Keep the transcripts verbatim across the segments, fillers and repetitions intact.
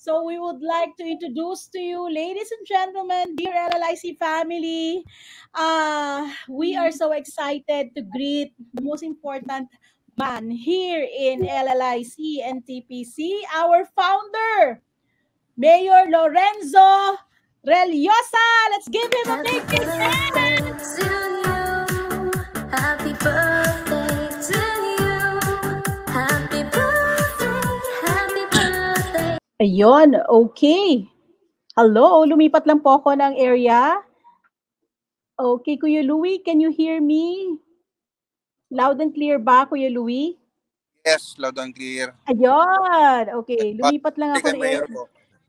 So we would like to introduce to you, ladies and gentlemen, dear L L I C family. Uh, we are so excited to greet the most important man here in L L I C and T P C, our founder, Mayor Lorenzo Reliosa. Let's give him a big, big hand. To you. Happy birthday to you. Happy birthday, happy birthday. Ayun, okay. Hello, lumipat lang po ako ng area. Okay, Kuya Louie, can you hear me? Loud and clear ba, Kuya Louie? Yes, loud and clear. Ayun, okay. Lumipat lang ako Kay ng Mayor area. po.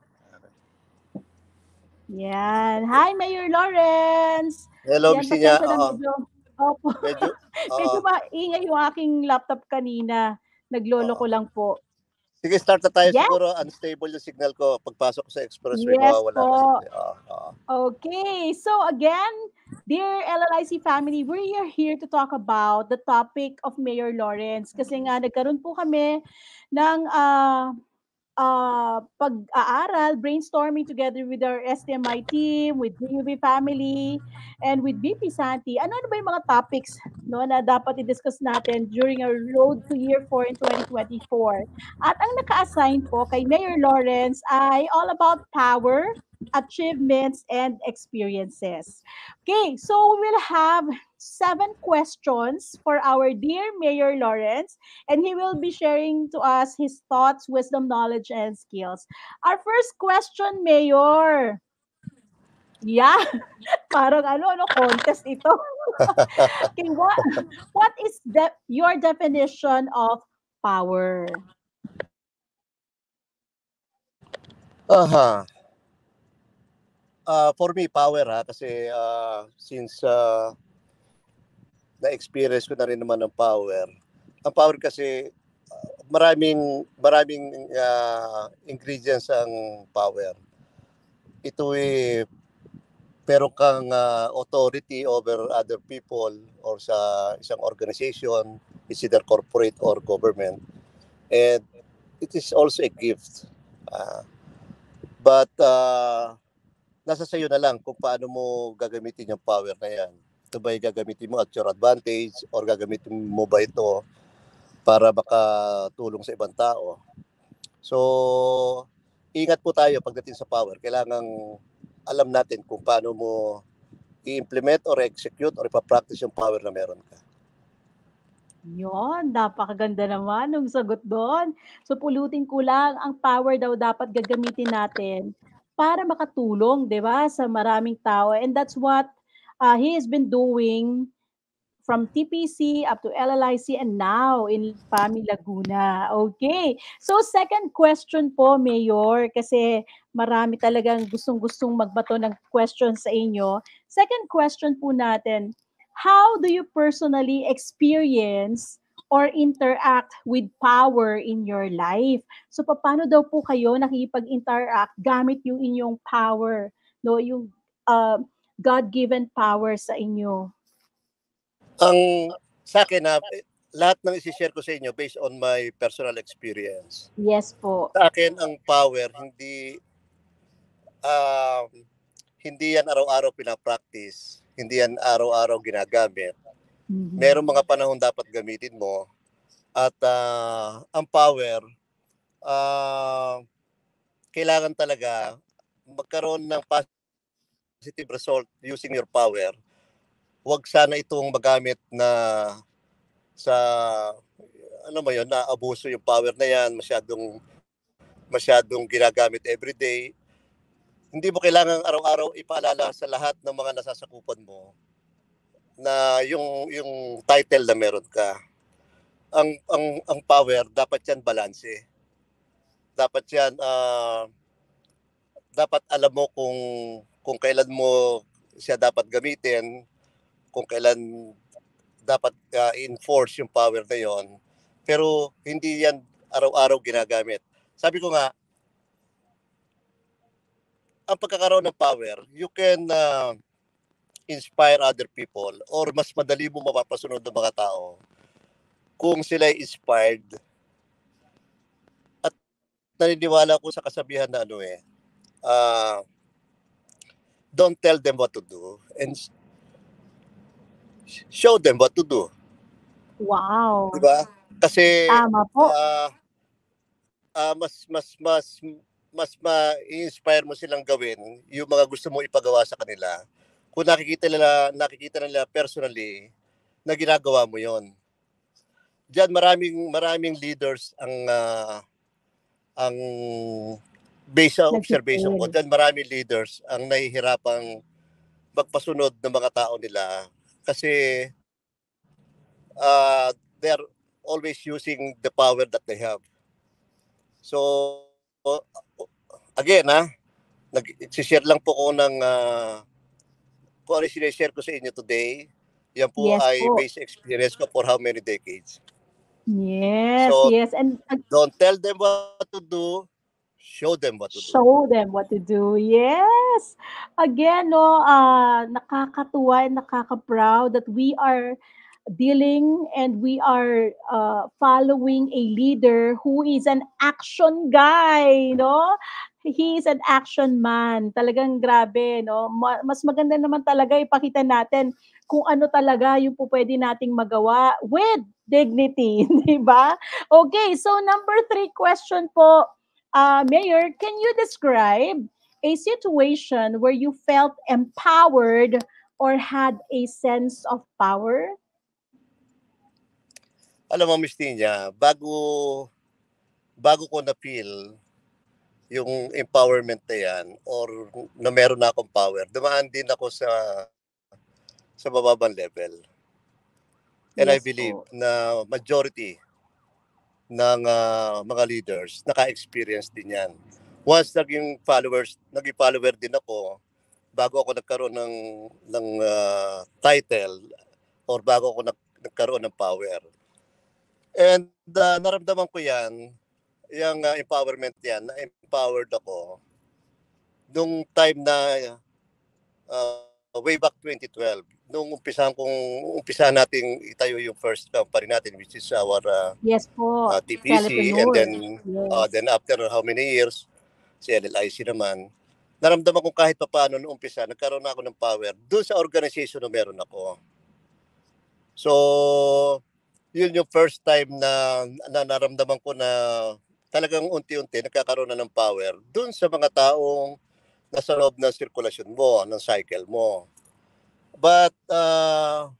Yan. Hi, Mayor Lawrence. Hello, Yan, Miss Nya. pasensya na Oo. medyo. Opo. Medyo, Medyo oo. maingay yung aking laptop kanina. Naglolo ko Oo. lang po. Sige, start na tayo. Yes. Siguro unstable yung signal ko. Pagpasok ko sa expressway, Yes mawawala po. kasi. Oo, oo. Okay, so again, dear L L I C family, we are here to talk about the topic of Mayor Lawrence kasi nga nagkaroon po kami ng ah uh, pag-aaral, brainstorming together with our S T M I team, with D U V family, and with B P Santi. Ano-ano ba yung mga topics no, na dapat i-discuss natin during our road to year four in twenty twenty-four? At ang naka-assign po kay Mayor Lawrence ay all about power, achievements, and experiences. Okay, so we will have seven questions for our dear Mayor Lawrence, and he will be sharing to us his thoughts, wisdom, knowledge, and skills. Our first question, Mayor. Yeah, parang ano, ano, contest ito. Okay, what, what is de- your definition of power? Aha. Uh, for me, power ha. Kasi uh, since uh, na-experience ko na rin naman ng power, ang power kasi uh, maraming maraming uh, ingredients ang power. Ito eh meron kang uh, authority over other people or sa isang organization, it's either corporate or government. And it is also a gift. Uh, but uh, nasa sayo na lang kung paano mo gagamitin yung power na yan. Ito ba yung gagamitin mo at your advantage or gagamitin mo ba ito para makatulong sa ibang tao? So, ingat po tayo pagdating sa power. Kailangang alam natin kung paano mo i-implement or execute or ipapractice yung power na meron ka. Yon, napakaganda naman ng sagot doon. So pulutin ko lang, ang power daw dapat gagamitin natin para makatulong, 'di ba, sa maraming tao. And that's what uh, he has been doing from T P C up to L L I C and now in PAMI Laguna. Okay. So second question po, Mayor, kasi marami talagang gustong-gustong magbato ng questions sa inyo. Second question po natin, how do you personally experience or interact with power in your life? So paano daw po kayo nakikipag-interact gamit yung inyong power, no, yung uh, God-given power sa inyo? Ang sa akin na lahat ng isi-share ko sa inyo based on my personal experience. Yes po. Sa akin ang power hindi uh, hindi yan araw-araw pinapractice, hindi yan araw-araw ginagamit. Mm-hmm. Merong mga panahon dapat gamitin mo at uh, ang power uh, kailangan talaga magkaroon ng positive result using your power. Huwag sana itong magamit na sa ano mo yun, na abuso yung power na yan, masyadong masyadong ginagamit everyday. Hindi mo kailangan araw-araw ipaalala sa lahat ng mga nasasakupan mo na yung yung title na meron ka. Ang ang ang power dapat yan balanse. Dapat yan uh, dapat alam mo kung kung kailan mo siya dapat gamitin, kung kailan dapat uh, enforce yung power na yon, pero hindi yan araw-araw ginagamit. Sabi ko nga, ang pagkakaroon ng power, you can uh, inspire other people or mas madali mo mapapasunod ng mga tao kung sila inspired at naniniwala ko sa kasabihan na ano eh, uh, don't tell them what to do and show them what to do. Wow. Diba? Kasi Tama po. Uh, uh, mas mas mas mas ma-inspire mo silang gawin yung mga gusto mo ipagawa sa kanila. Kung nakikita nila, nakikita nila personally na ginagawa mo yon. Diyan maraming maraming leaders ang uh, ang based sa observation ko. Diyan maraming leaders ang nahihirapang magpasunod ng mga tao nila kasi uh, they're always using the power that they have. So again ha, nag-share lang po ko ng uh, kung ano sinishare ko sa inyo today. Yan po yes, ay po. based experience ko for how many decades. Yes, so, yes. And uh, don't tell them what to do, show them what to do. Show them what to do. Yes. Again, no, uh, nakakatuwa and nakaka-proud that we are dealing and we are uh, following a leader who is an action guy, no? He is an action man. Talagang grabe, no? Mas maganda naman talaga ipakita natin kung ano talaga yung po pwede nating magawa with dignity, di ba? Okay, so number three question po, uh, Mayor, can you describe a situation where you felt empowered or had a sense of power? Alam mo, Miss Tina, bago bago ko na-feel yung empowerment na yan or na meron na akong power, dumaan din ako sa sa mababang level. And yes, I believe po. Na majority ng uh, mga leaders naka-experience din yan. Once naging followers, naging follower din ako bago ako nagkaroon ng ng uh, title or bago ako nag, nagkaroon ng power. And uh, naramdaman ko yan, yung uh, empowerment yan, na-empowered ako nung time na uh, way back twenty twelve, nung umpisahan kong umpisahan nating itayo yung first company natin, which is our uh, yes po, uh, T P C, and then yes. uh, then after how many years, si L L I C naman. Naramdaman ko kahit papaano nung umpisa, nagkaroon na ako ng power doon sa organization na meron ako. So, yun yung first time na, na naramdaman ko na talagang unti-unti nagkakaroon na ng power doon sa mga taong nasa loob ng sirkulasyon mo, ng cycle mo. But uh,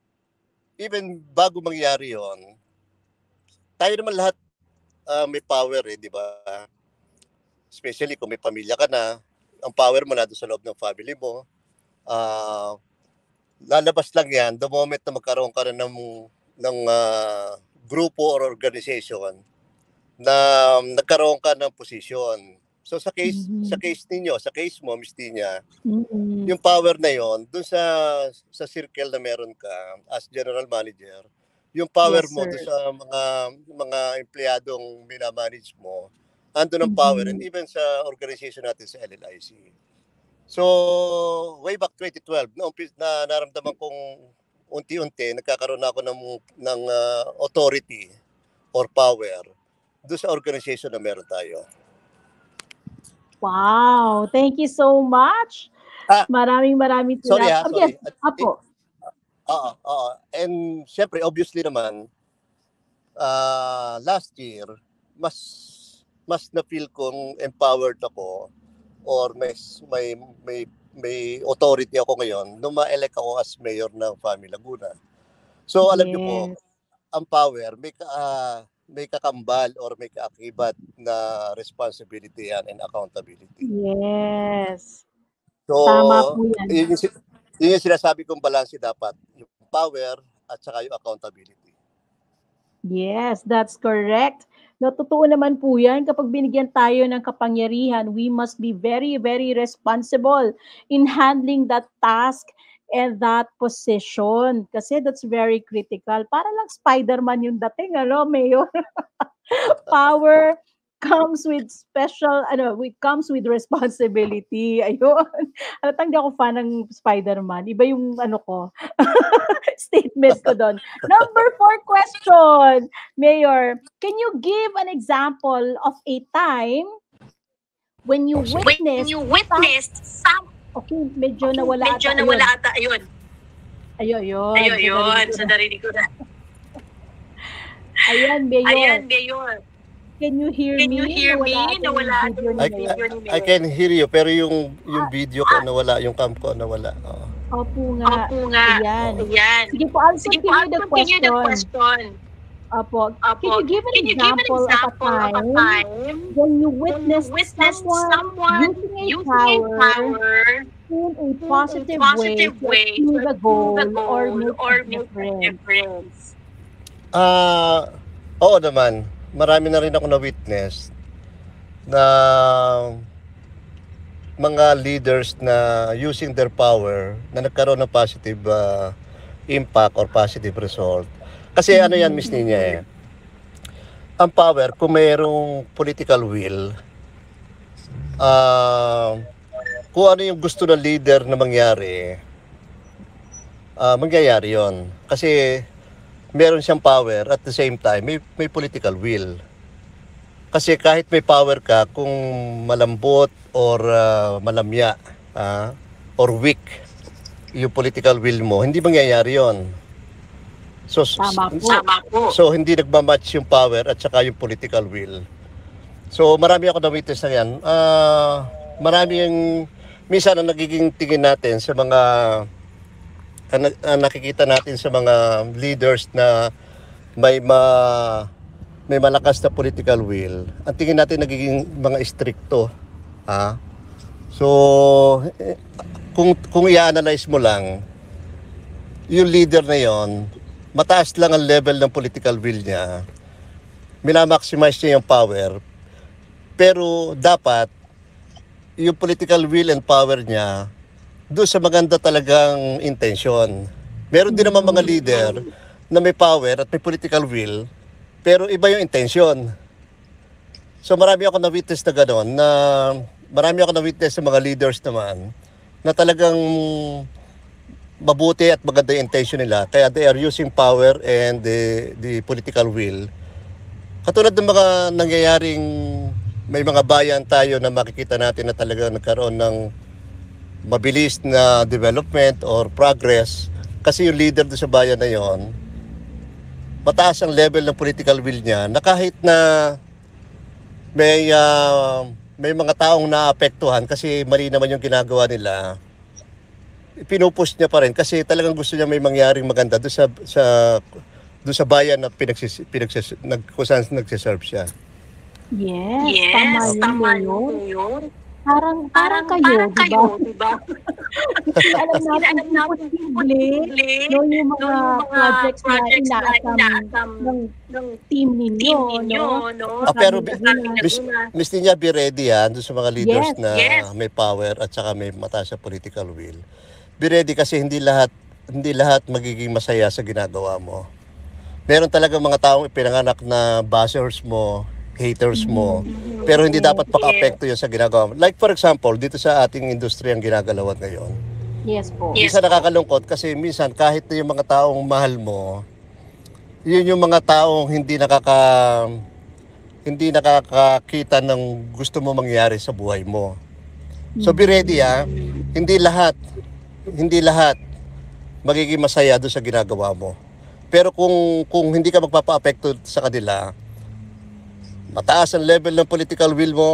even bago mangyari yon, tayo naman lahat uh, may power eh, di ba? Especially kung may pamilya ka na, ang power mo na doon sa loob ng family mo. Uh, lalabas lang yan the moment na magkaroon ka na ng, ng uh, grupo or organization na um, nagkaroon ka ng posisyon. So sa case mm-hmm. sa case ninyo, sa case mo, Miss Tina, mm-hmm. yung power na yon doon sa sa circle na meron ka as general manager, yung power yes, mo doon sa mga mga empleyadong minamanage mo, ando ng mm-hmm. power, and even sa organization natin sa L L I C. So way back twenty twelve, na, na naramdaman kong unti-unti nagkakaroon ako ng ng uh, authority or power doon sa organization na meron tayo. Wow, thank you so much. Ah, maraming maraming sorry ha, sorry. Yes, apo. Oo, oo. And syempre, obviously naman, uh, last year, mas mas na-feel kong empowered ako or may may may, may authority ako ngayon nung ma-elect ako as mayor ng Fami Laguna. So alam yes. niyo po, ang power, may uh, may kakambal or may kaakibat na responsibility yan and accountability. Yes. So, tama po yan. Yun yung, yun yung sinasabi kong balanse dapat. Yung power at saka yung accountability. Yes, that's correct. No, totoo naman po yan. Kapag binigyan tayo ng kapangyarihan, we must be very, very responsible in handling that task and that position. Kasi that's very critical. Para lang Spider-Man yung dating, ano, Mayor? Power, comes with special, ano, it comes with responsibility. Ayun. Halatang di ako fan ng Spider-Man. Iba yung ano ko, statement ko doon. Number four question, Mayor. Can you give an example of a time when you Oh, sige. When witnessed you some, witnessed some, okay, medyo nawala medyo ata. nawala Ayun. ata, ayun. Ayun, yun. Ayun, So, yun. narinig ko So, na. narinig ko na. Ayan, Mayor. Ayan, Mayor. Can you hear Can you me? hear Nawala me? ata yung Nawala ata video yung ni I, Mayor. video ni I, I Mayor. can hear you, pero yung yung Ah, video ko nawala, yung cam ko nawala. Oo. opo nga. Opo nga. Ayan. Ayan. Sige po, I'll Sige po, I'll continue the continue the question. question. Opo. Can Opo. you give an Can you give an example of a example of a time time when you when you witnessed witnessed someone someone using a using a power power in a in a positive way positive to way to achieve a achieve a goal or goal make a or make a difference? difference? Ah, oo naman. Marami na rin ako na-witness na mga leaders na using their power na nagkaroon ng positive ah, impact or positive result. Kasi ano yan, Miss Ninya eh. Ang power, kung mayroong political will, ah, kung ano yung gusto ng leader na mangyari, ah, mangyayari yon. Kasi meron siyang power at the same time may, may political will. Kasi kahit may power ka, kung malambot or ah, malamya ah, or weak yung political will mo, hindi mangyayari yon. So, s- Tama po. Tama po. so hindi nagmamatch yung power at saka yung political will. So marami ako na-witness na yan. Ah, marami yung, minsan ang nagiging tingin natin sa mga, ang, na- ang nakikita natin sa mga leaders na may ma, may malakas na political will, ang tingin natin nagiging mga stricto. Ah. So, eh, kung, kung i-analyze mo lang, yung leader na yon, mataas lang ang level ng political will niya, minamaximize niya yung power, pero dapat yung political will and power niya doon sa maganda talagang intention. Meron din naman mga leader na may power at may political will, pero iba yung intention. So marami ako na-witness na gano'n, na marami ako na-witness sa mga leaders naman na talagang mabuti at maganda yung intention nila, kaya they are using power and the, the political will. Katulad ng mga nangyayaring may mga bayan tayo na makikita natin na talagang nagkaroon ng mabilis na development or progress kasi yung leader doon sa bayan na yon, mataas ang level ng political will niya na kahit na may ah, may mga taong naapektuhan kasi mali naman yung ginagawa nila, pinupush niya pa rin kasi talagang gusto niya may mangyaring maganda doon sa sa doon sa bayan na pinagsis, pinagsis, nag, kung saan nagsiserve siya. Yes, Yes, tama yun, tama Mayor. yun, Mayor. Parang, parang Parang, kayo, parang di ba? kayo, di ba? Alam Kasi natin, alam natin, imposible, imposible, no, yung no, mga yung mga projects na projects na inaasam inaasam ng ng team ninyo, team no? ninyo, no? Ah, pero Sabi bi- nila, Miss, Miss Ninya, be ready yan doon sa mga leaders yes, na yes. may power at saka may mataas na political will. Be ready kasi hindi lahat hindi lahat magiging masaya sa ginagawa mo. Meron talaga mga taong ipinanganak na bashers mo, haters mo, pero hindi dapat maka-apekto yun sa ginagawa mo. Like for example, dito sa ating industriya ang ginagalawan ngayon. yes po. Yes. Minsan nakakalungkot kasi minsan kahit na yung mga taong mahal mo, yun yung mga taong hindi nakaka hindi nakakakita ng gusto mo mangyari sa buhay mo. So be ready ah. Hindi lahat hindi lahat magiging masaya doon sa ginagawa mo. Pero kung kung hindi ka magpapa-apekto sa kanila, mataas ang level ng political will mo,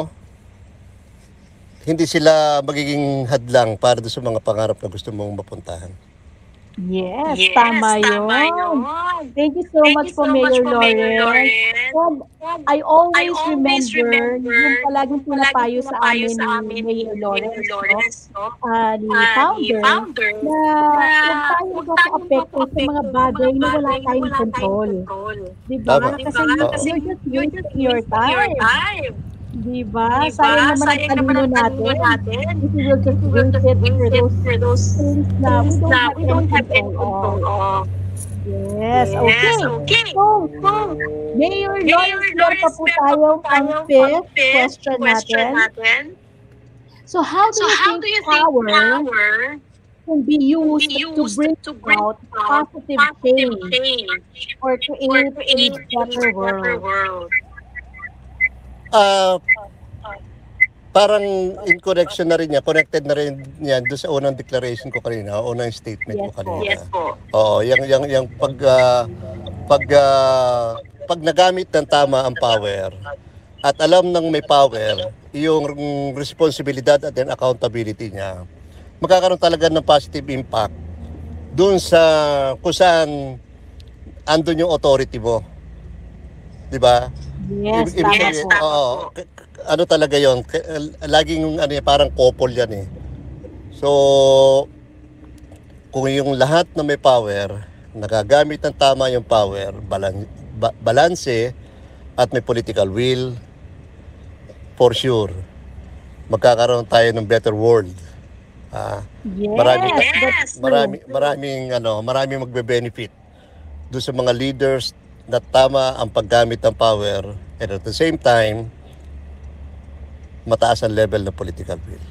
hindi sila magiging hadlang para doon sa mga pangarap na gusto mong mapuntahan. Yes, Yes, tama tama yun. yun. Thank you so Thank much you po, so much Mayor po, Mayor Lawrence. Lawrence. And I always, I always remember, remember yung palaging yung palaging pinapayo sa pinapayo amin sa ni amin Mayor ni Lawrence, Mayor no? Lawrence, no? Ah, ni Ah, ni founder, founder na na huwag tayong huwag tayong magpa-apekto sa mga magpa-apekto sa bagay mga na wala bagay na tayong wala tayong control. control. Diba? Tama. Di Kasi ba? you- Kasi you're just you're just wasting your wasting your time. time. Diba? Di ba? Sayang naman ang Sayang naman talino ang talino natin. natin. If we will just If we will waste just it for waste it those for those things na we things don't na have we any don't have any control control of. of. Yes, okay. Yes, okay. So, So, Mayor Mayor Lawrence, meron pa Lawrence, po meron pa tayo po ang tayong fifth fifth question question natin. natin. So, how do So, you how think do you think power power can be can be used to used bring to bring about about positive positive change change or or create a create a better better world? world? Ah, parang in connection na rin yan, connected na rin yan doon sa unang declaration ko kanina, unang statement Yes ko po. kanina. Yes po. Oo, yung, yung, yung pag, ah, pag, ah, pag nagamit ng tama ang power at alam ng may power, yung responsibilidad at then accountability niya, magkakaroon talaga ng positive impact doon sa kung saan andun yung authority mo. Di ba? Yes, Ibig tama Yes, po. tama oo, po. k- k- ano talaga yon? K- Laging ano, yan, parang couple yan eh. So, kung yung lahat na may power, nagagamit ng tama yung power, balan, ba, balanse, at may political will, for sure, magkakaroon tayo ng better world. Ah, Yes, maraming, that's true. marami, maraming, ano, maraming magbe-benefit doon sa mga leaders na tama ang paggamit ng power and at the same time, mataas ang level ng political will.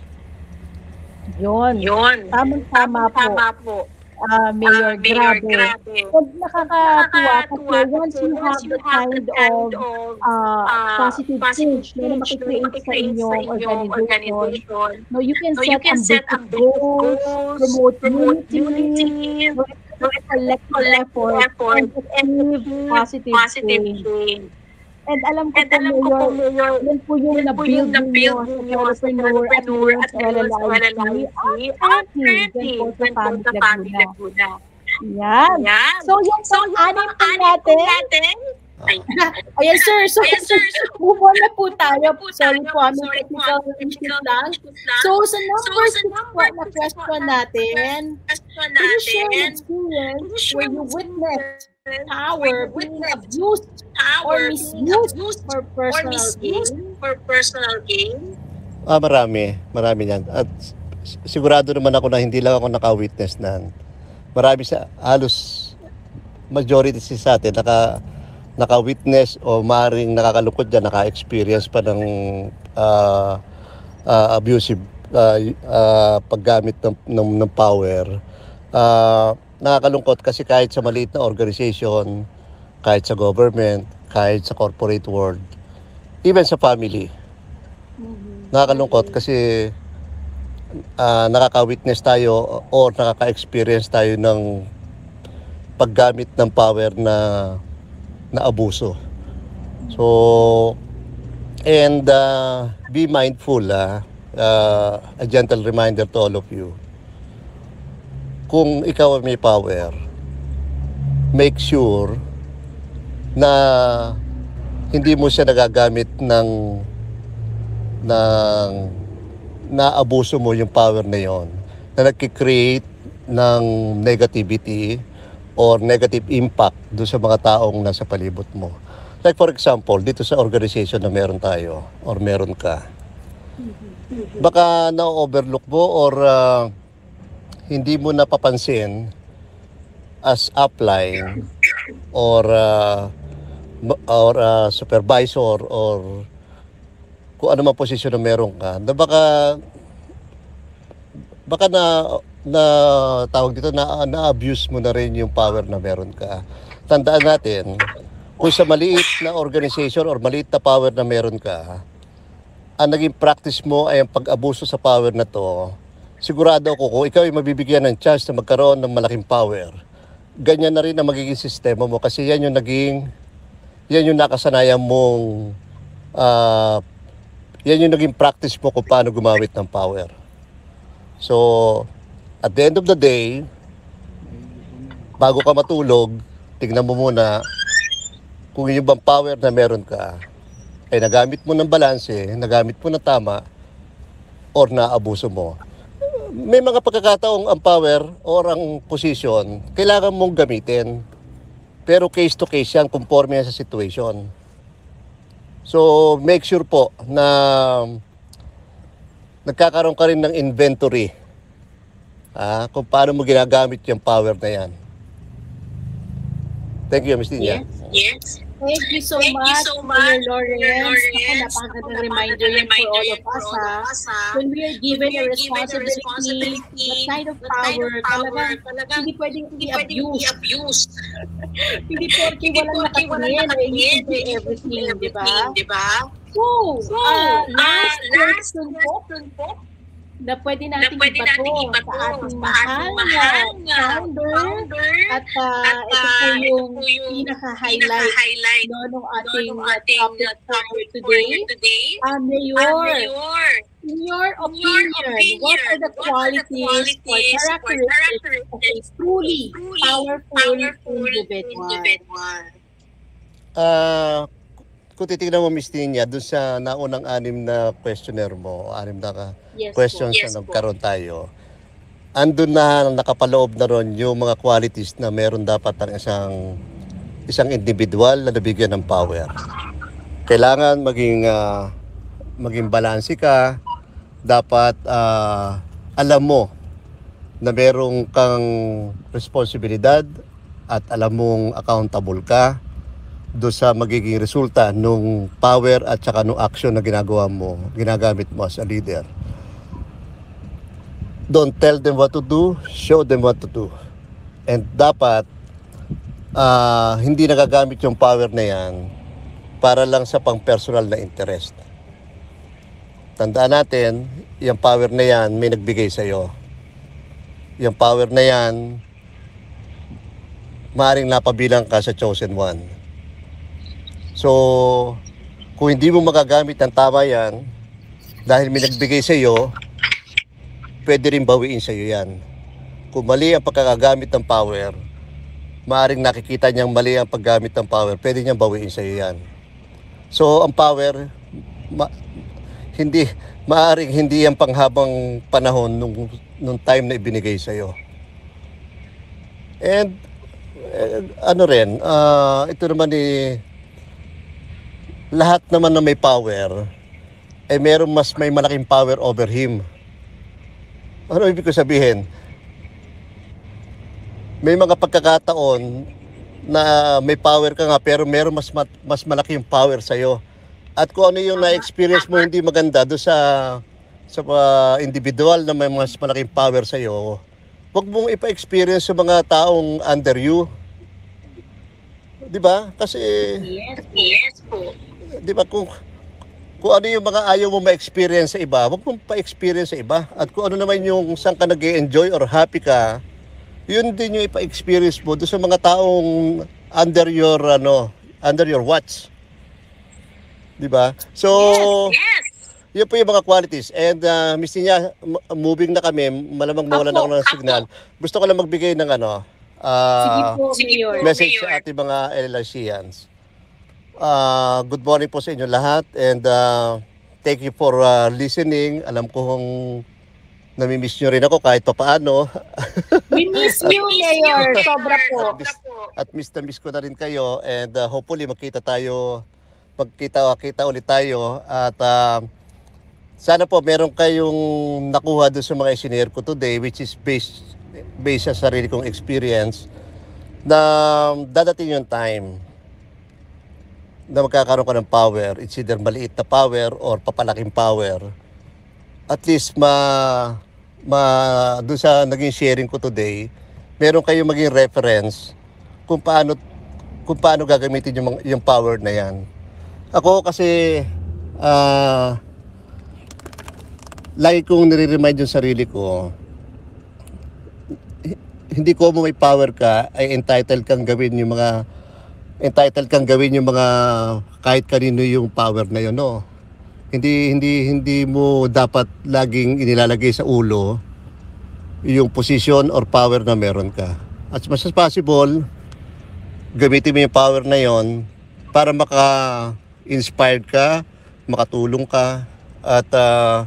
Yun. Yun. Tamang-tama po. Tama po. Ah, Mayor, Ah, Mayor, grabe. grabe. Pag nakakatuwa kasi Nakakatuwa once kasi you have once the you have kind the kind of of uh, ah, positive positive change na change na makikreate sa makikreate sa inyong inyong organization, organization, no, you can so you set can set ambitious ambitious goals, goals, promote promote unity, unity, no, collective collective effort, effort, and and achieve achieve positive positive change. change. And alam ko And po, alam ko po, Mayor, Mayor, yan po yung yan po yung na-build ninyo na-build sa ninyo sa entrepreneur at entrepreneur ngayon at sa ngayon sa L L I C L L I C at at currently currently dyan po sa dyan po Family sa Family Laguna. Laguna. Yan. Yan. So, yung So, yung pang-anim po pang-anim po natin, natin, ay, ayan sir, so Ayan, sir. So, move on na po tayo. po Sorry tayo. po, aming Sorry po, technical aming issues technical lang. issues lang. So, sa number sa six po number na six po question na natin, question can you share an natin, experience can you where share you an witnessed experience power where you being witnessed abused power or being misused abused for or personal misused gain? for personal gain? Ah, marami. Marami yan. At s- sigurado naman ako na hindi lang ako naka-witness na marami sa halos majority sa atin naka naka-witness o maaaring nakakalungkot dyan, naka-experience pa ng ah, ah, abusive ah, y- ah, paggamit ng, ng, ng power. Ah, nakakalungkot kasi kahit sa maliit na organization, kahit sa government, kahit sa corporate world, even sa family, nakakalungkot kasi ah, nakaka-witness tayo o nakaka-experience tayo ng paggamit ng power na na abuso. So, and uh, be mindful, ah, uh, a gentle reminder to all of you. Kung ikaw ay may power, make sure na hindi mo siya nagagamit ng ng naabuso mo yung power na yon na nagki-create ng negativity or negative impact doon sa mga taong nasa palibot mo. Like for example, dito sa organization na meron tayo or meron ka, baka na-overlook mo or ah, hindi mo napapansin as upline or ah, ma- or ah, supervisor or kung ano man posisyon na meron ka, na baka baka na na tawag dito na na-abuse mo na rin yung power na meron ka. Tandaan natin, kung sa maliit na organization or maliit na power na meron ka, ang naging practice mo ay ang pag-abuso sa power na to, sigurado ako kung ikaw ay mabibigyan ng chance na magkaroon ng malaking power, ganyan na rin ang magiging sistema mo kasi yan yung naging, yan yung nakasanayan mong, ah, yan yung naging practice mo kung paano gumamit ng power. So, at the end of the day, bago ka matulog, tignan mo muna kung yung bang power na meron ka ay nagamit mo ng balanse, nagamit mo ng tama, or naabuso mo. May mga pagkakataong ang power or ang position, kailangan mong gamitin. Pero case to case yan, conforme yan sa situation. So, make sure po na nagkakaroon ka rin ng inventory ah, kung paano mo ginagamit yung power na yan. Thank you, Miss Tina. Yes. Thank you so Thank you much, so Mayor much, Lawrence. Lawrence. Ako, napakagandang reminder yan for all of us, ha. When we are given a responsibility, that kind of power, talagang hindi pwedeng i-abuse. Hindi porke walang nakatingin, eh, you can do everything, di ba? So, uh, last question po, na pwede natin ibato sa ating mahal na founder at uh, ito po yung pinaka-highlight no, ng ating topic for today. Uh, Mayor, in your opinion, what are the qualities or characteristics of a truly powerful individual? Ah, kung titignan mo, Miss Tina, doon sa naunang anim na questionnaire mo, anim na ka Yes, questions po. na Yes, po. nagkaroon tayo, andun na nakapaloob na ron yung mga qualities na meron dapat ang isang isang individual na nabigyan ng power. Kailangan maging uh, maging balanse ka, dapat uh, alam mo na merong kang responsibilidad at alam mong accountable ka do sa magiging resulta nung power at saka nung action na ginagawa mo, ginagamit mo as a leader. Don't tell them what to do, show them what to do. And dapat uh, hindi nagagamit yung power na yan para lang sa pang-personal na interest. Tandaan natin, yung power na yan may nagbigay sa'yo. Yung power na yan, maaaring napabilang ka sa chosen one. So, kung hindi mo magagamit ng tama yan, dahil may nagbigay sa iyo, pwede rin bawiin sa iyo yan. Kung mali ang pagkakagamit ng power, maaaring nakikita niyang mali ang paggamit ng power, pwede niyang bawiin sa iyo yan. So, ang power, ma hindi, maaaring hindi ang panghabang panahon nung, nung time na ibinigay sa iyo. And, eh, ano rin, uh, ito naman eh, lahat naman na may power, eh meron mas may malaking power over him. Ano ibig ko sabihin? May mga pagkakataon na may power ka nga pero meron mas mas malaki yung power sa iyo. At kung ano yung na-experience mo hindi maganda do sa sa uh, individual na may mas malaking power sa iyo, huwag mong ipa-experience sa mga taong under you. 'Di ba? Kasi Yes, yes po. 'di ba kung kung ano yung mga ayaw mo ma-experience sa iba, huwag mong pa-experience sa iba. At kung ano naman yung saan ka nag-enjoy or happy ka, yun din yung ipa-experience mo doon sa mga taong under your ano, under your watch. 'Di ba? So, Yes. yun po yung mga qualities. And uh, Miss Tina, moving na kami, malamang nawalan ako ng signal. Gusto ko lang magbigay ng ano, Sige uh, po, Mayor. message sa ating mga L L C ans. Uh, good morning po sa inyo lahat and uh, thank you for uh, listening. Alam ko kung namimiss nyo rin ako kahit papaano. We miss you, Mayor. Sobra po. At miss na miss ko na rin kayo and uh, hopefully magkita tayo, magkita-kita ulit tayo at uh, sana po meron kayong nakuha doon sa mga engineer ko today which is based, based sa sarili kong experience na dadating yung time na magkakaroon ka ng power. It's either maliit na power or papalaking power. At least ma, ma doon sa naging sharing ko today, meron kayong maging reference kung paano kung paano gagamitin yung, yung power na yan. Ako kasi uh, lagi kong nire-remind yung sarili ko, hindi ko mo may power ka ay entitled kang gawin yung mga entitled kang gawin yung mga kahit kanino yung power na yun, no? Hindi hindi hindi mo dapat laging inilalagay sa ulo yung position or power na meron ka. As much as possible, gamitin mo yung power na yon para maka-inspired ka, makatulong ka, at uh,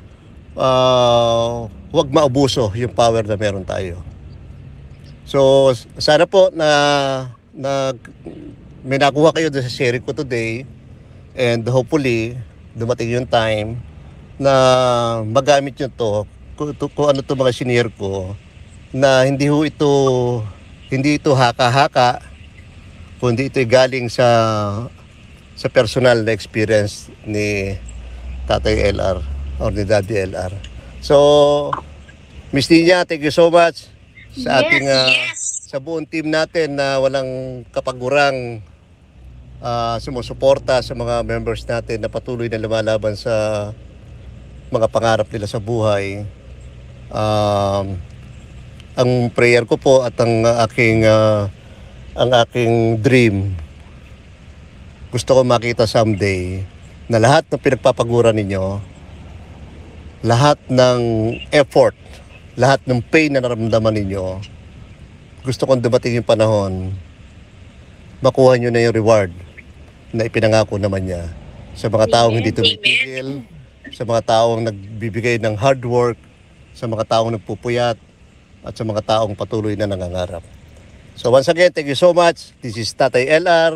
uh, huwag maabuso yung power na meron tayo. So, sana po na na may nakuha kayo sa sharing ko today and hopefully dumating yung time na magamit nyo to kung, kung ano to mga senior ko na hindi ho ito hindi ito haka-haka kundi ito'y galing sa sa personal na experience ni Tatay L R or ni Daddy L R. So, Miss Nina, thank you so much sa Yes, ating ah, yes. sa buong team natin na walang kapagurang ah, sumusuporta sa mga members natin na patuloy na lumalaban sa mga pangarap nila sa buhay. Um, ang prayer ko po at ang aking ah, ang aking dream, gusto ko makita someday na lahat ng pinagpapaguran ninyo, lahat ng effort, lahat ng pain na naramdaman ninyo, gusto kong dumating yung panahon, makuha nyo na yung reward na ipinangako naman niya sa mga taong hindi tumitigil, sa mga taong nagbibigay ng hard work, sa mga taong nagpupuyat, at sa mga taong patuloy na nangangarap. So once again, thank you so much. This is Tatay L R.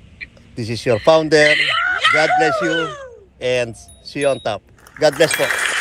This is your founder. God bless you and see you on top. God bless po.